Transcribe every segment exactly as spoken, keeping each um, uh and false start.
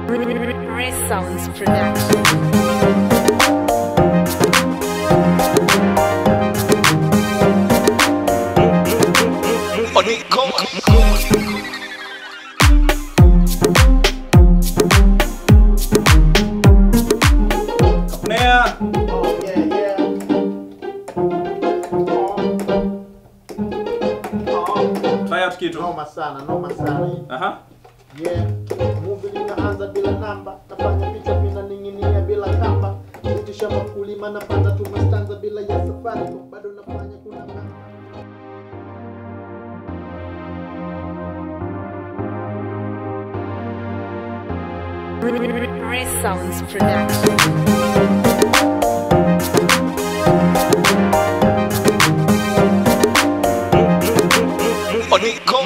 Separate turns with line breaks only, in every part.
RESOUNDZ Production.
Ondiko. Kapnea.
Oh yeah, yeah. Oh. Oh.
Try out kitu.
Noma sana, noma sana.
Aha.
Yeah. Movie linaanza bila namba, nafanya picha bila ninginia bila kamba. Nitisha makulima napanda tu mastanza bila ya safari, bado nafanya kuna kamba.
RESOUNDZ Production.
Ondiko.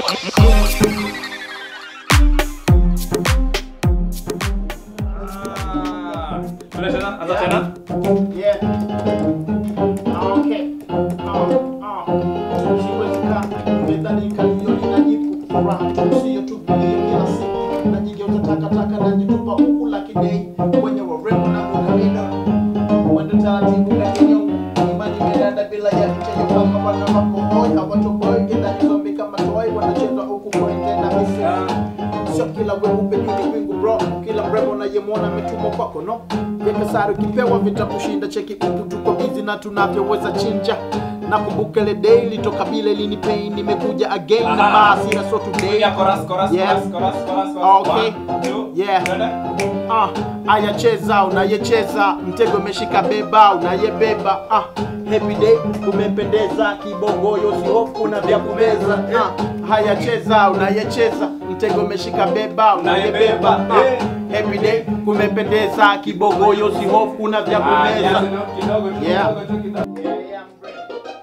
Boleh sana? Azab sana?
Yeah. Okay. Oh, oh. Siwezi kaa, nimedhani kalioni na jipu furaha tu sio tu bilio kila siku. Najigeuza takataka najitupa huku lakini kwenye warembo na ukabila. Wende taratibu lakini nyumbani medanda bila ya kicheyo kama wana makohoi hawatoboi kenda nizombi kama toy wanacheza huku koende na misi. Sio kila weupe ni wingu bro, kila mrembo na yemuona ametumwa kwako no. Yeke sari kipewa vita kushinda cheki uku tuko busy na tunavyoweza chinja. Nakumbuka ile daily toka bila lini pain nimekuja again na maasi na so today.
Yeah, chorus, chorus,
Yeah.
chorus, chorus, chorus, chorus.
Okay.
One, two,
Yeah.
three.
Ah, aya cheza unayecheza mtego umeshika beba unayebeba. Ah, happy day umependeza kibogoyo si hofu na vya kumeza. Ah, haya cheza unayecheza mtego umeshika beba unayebeba. Ah, happy day kumependeza kibogoyo si hofu na vya kumeza.
Kidogo,
Yeah.
kidogo, tu, kidogo.
Yeah, yeah, I'm ready.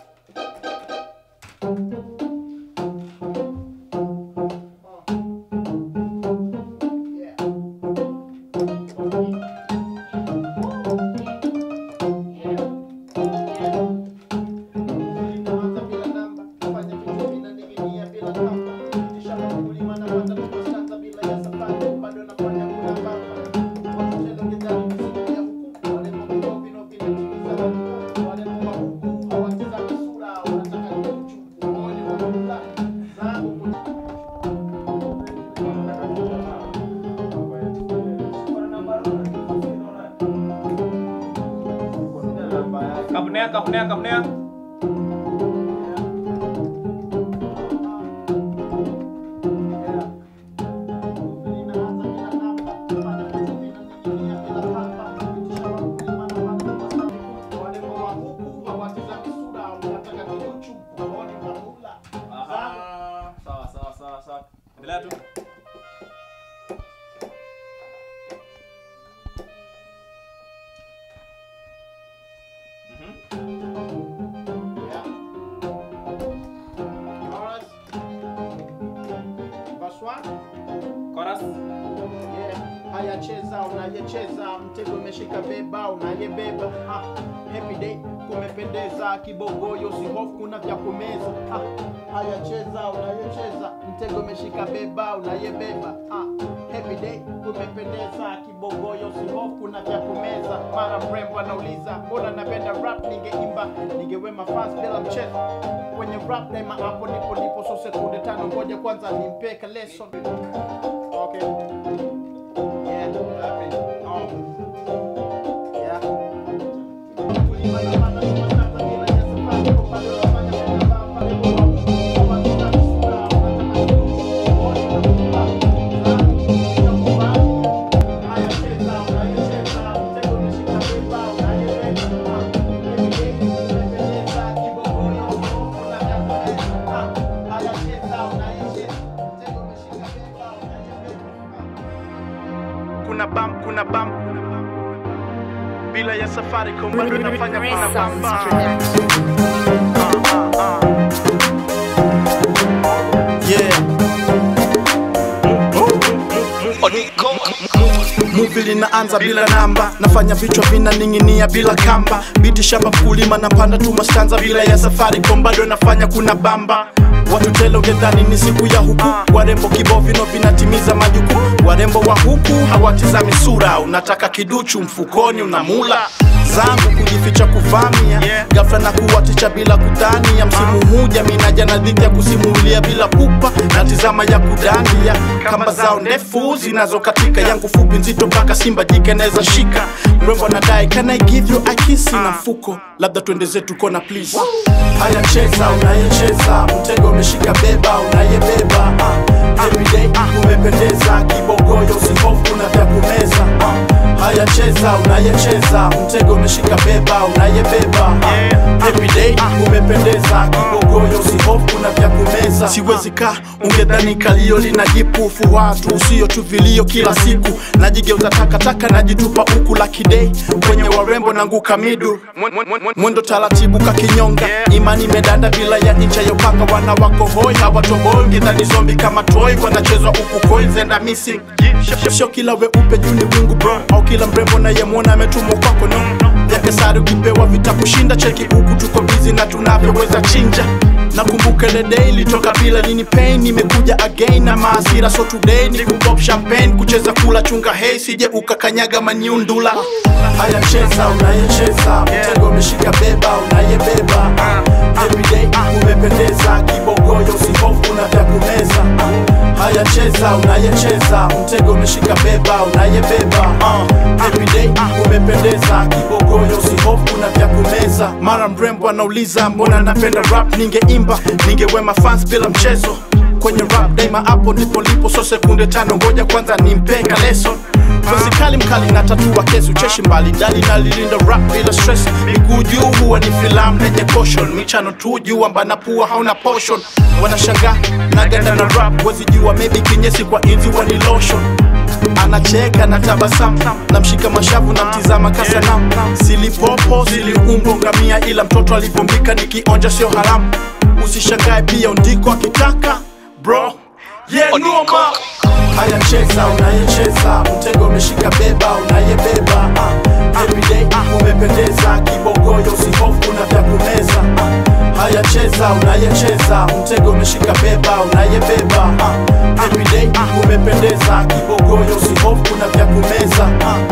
Kapnea, kapnea, kapnea. Aha. Sawa, sawa, sawa, sawa. Endelea tu. Chorus.
Yeah, haya cheza unayecheza mtego umeshika beba unayebeba. Ah, happy day kumependeza kibogoyo si hofu kuna vya kumeza. Ah, haya cheza unayecheza mtego umeshika beba unayebeba. Ah, happy day kumependeza kibogoyo si hofu kuna vya kumeza. Mara mrembo anauliza mbona napenda rap, ningeimba ningewema fast bila mchezo. Kwenye rap daima hapo ndipo ndipo so sekunde tano ngoja kwanza nimpeka lesson. Okay. Yeah. Oh. Yeah. Kuna bump, kuna bump. Bila ya safari kombado nafanya kuna bump.
RESOUNDZ Production.
Ah, ah, ah. Yeah.
Ondiko.
Movie linaanza bila namba, nafanya vichwa vinaning'inia bila kamba. Biti shamba mkulima napanda tu mastanza, bila ya safari kombado nafanya kuna bamba. Watu tele ungedhani ni siku ya huku, warembo kibao vino vinatimiza majuku. Warembo wa huku hawatizami sura, unataka kiduchu mfukoni unamula. Zangu kujificha kuvamia, ghafla na kuwatisha bila kudhania. Msimu huu jamii inaja na dhidi ya kusimulia bila pupa, na tizama ya kudandia. Kamba zao ndefu zinazokatika, yangu fupi nzito mpaka simba jike naweza shika. Mrembo anadai can I give you a kiss, na mfuko labda tuende zetu kona please. Haya cheza unayecheza, mtego umeshika beba unayebeba. Everyday umependeza, kibogoyo usihofu kuna vya kumeza. Haya cheza unayecheza, mtego umeshika beba unayebeba. Everyday umependeza, kibogoyo usihofu kuna vya kumeza. Siwezi kaa ungedhani kalio linajipufu, watu usio tu vilio kila siku. Najigeuza takataka najitupa uku laki day, kwenye warembo nanguka midu. Mwendo taratibu kakinyonga, imani medanda bila ya incha yopanga. Wana wako hoi hawatoboi, ngedhani zombi kama toy, wanachezwa uku coins and I'm missing. Sio kila weupe juu ni wingu bro, au kila mrembo na yemwona ametumwa kwako no. Yake sari ukipewa vitakushinda, cheki huku tuko busy na tunavyoweza chinja. Nakumbuka ile day ilitoka bila nini pain, nimekuja again na maasira. So today ni kupop champagne, kucheza kula chunga hey, sije ukakanyaga manyundula. Haya cheza unayecheza, mtego umeshika beba unayebeba. Everyday umependeza, kibogoyo usihofu kuna vya kumeza. Haya cheza unayecheza, mtego umeshika beba unayebeba. Everyday umependeza, kibogoyo usihofu kuna vya kumeza. Mara mrembo anauliza mbona napenda rap, ningeimba ningewema fans bila mchezo. Kwenye rap daima hapo ndipo lipo, so sekunde tano ngoja kwanza nimpeka lesson. Wasikali mkali na tatua kesu, cheshi mbali dali na lilinda rap bila stress. Miguu juu huwa ni filamu lenye caution, michano tu juu amba na pua hauna portion. Wanashangaa naganda na rap, wezi jua maybe kinyesi kwa inzi wani lotion. Anacheka na tabasamu, namshika mashavu na mtizama kasanamu. Silipopo siliumbo ngamia, ila mtoto alipombika nikionja sio haramu. Usishangae pia Ondiko akitaka bro, yeah noma. Haya cheza unayecheza, mtego umeshika beba unayebeba. Everyday umependeza, kibogoyo usihofu kuna vya kumeza. Haya cheza unayecheza, mtego umeshika beba unayebeba. Everyday umependeza, kibogoyo usihofu kuna vya kumeza.